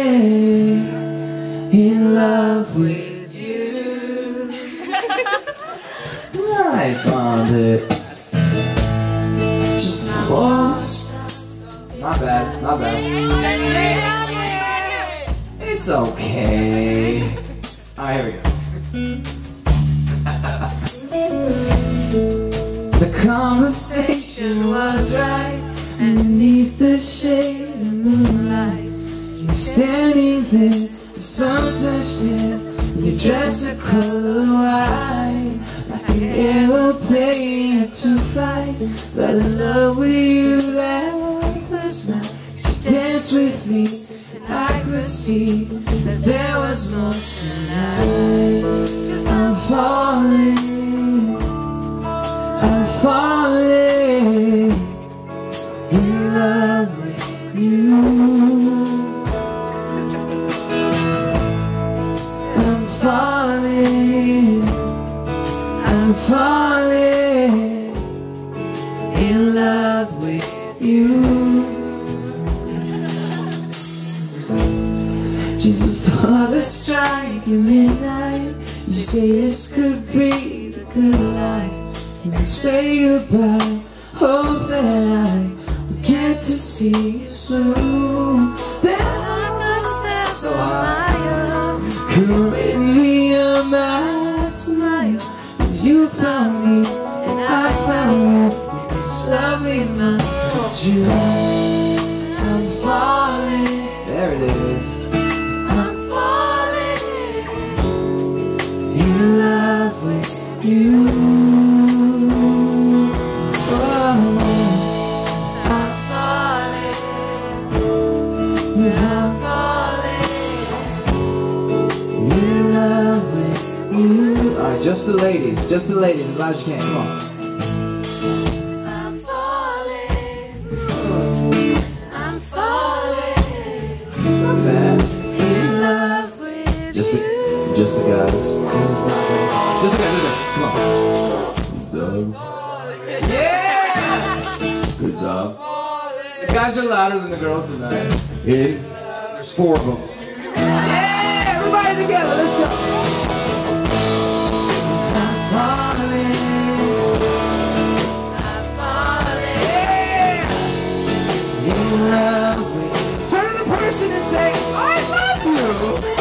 in love with you. Nice, on it. Just pause. My bad, my bad. It's okay. Alright, here we go. The conversation was right underneath the shade of moonlight. You were standing there, the sun touched it, and your dress a color white, like an aeroplane to flight. Fell in love with you that first night. She danced with me, and I could see that there was more tonight. 'Cause I'm falling, I'm falling in love with you. I'm falling in love with you. Just before the strike at midnight, you say this could be the good life. And you say goodbye, hope that I will get to see you soon. Then I said so high, come with me on my smile. 'Cause you found me and I found you. It's lovely, my you. I'm falling. There it is. I'm falling in love with you. I'm falling in love with you. Alright, just the ladies, as loud as you can, come on. I'm falling. It's not bad. In love with just the guys. This is not great. Just the guys, come on. Yeah! Good job. The guys are louder than the girls tonight. Yeah. There's 4 of them. Yeah! Everybody together, let's go! I'm falling. Yeah! In love with you. Turn to the person and say, I love you!